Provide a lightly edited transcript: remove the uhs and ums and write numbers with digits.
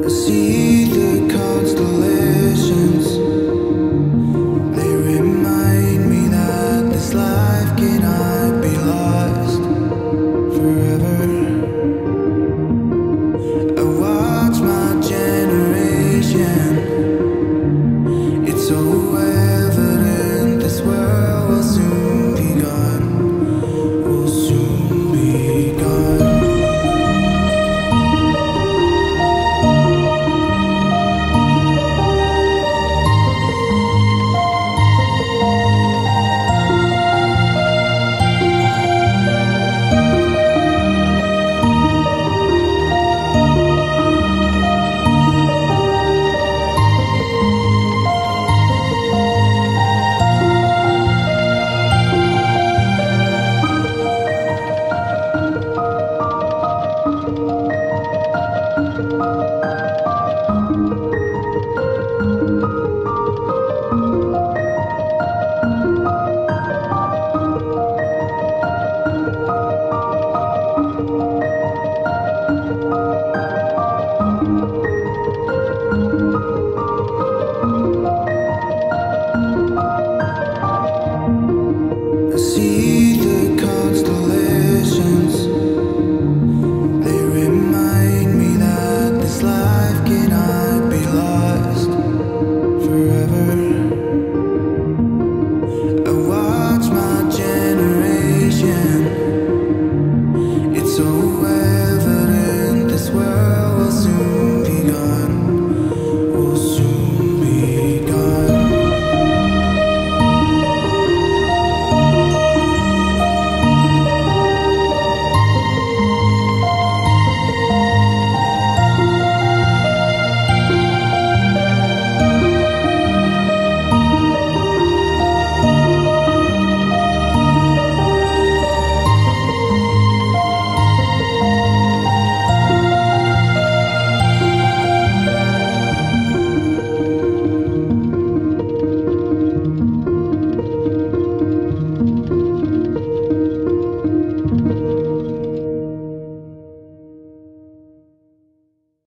See the constellations, they remind me that this life cannot be lost forever. I watch my generation, it's so evident this world will soon be gone, will soon be gone.